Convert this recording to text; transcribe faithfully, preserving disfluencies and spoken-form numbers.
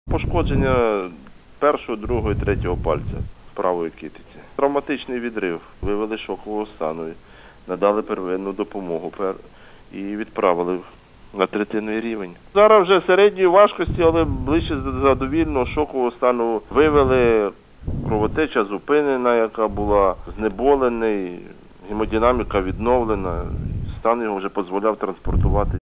Пошкодження першого, другого і третього пальця правої китиці. Травматичний відрив, вивели шокового стану, надали первинну допомогу і відправили на третинний рівень. Зараз вже середньої важкості, але ближче до задовільного шокового стану вивели, кровотеча зупинена, яка була, знеболений, гемодинаміка відновлена, стан його вже дозволяв транспортувати.